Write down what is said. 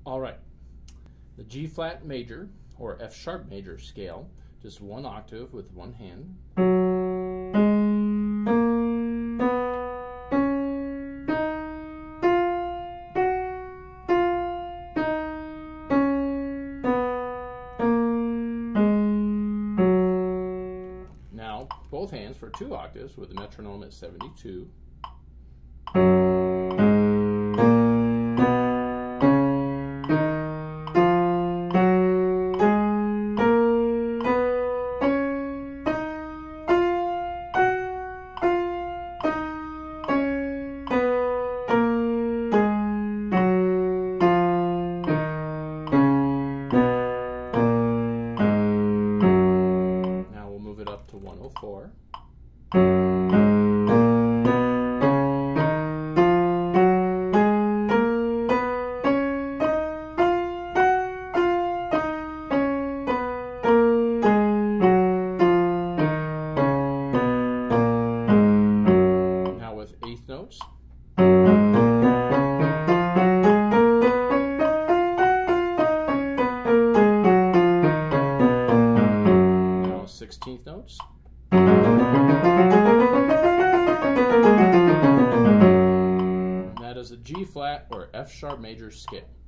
All right, the G flat major or F sharp major scale, just one octave with one hand. Now, both hands for two octaves with the metronome at 72. Up to 104. Now with eighth notes. Now 16th notes. And that is a G flat or F sharp major scale.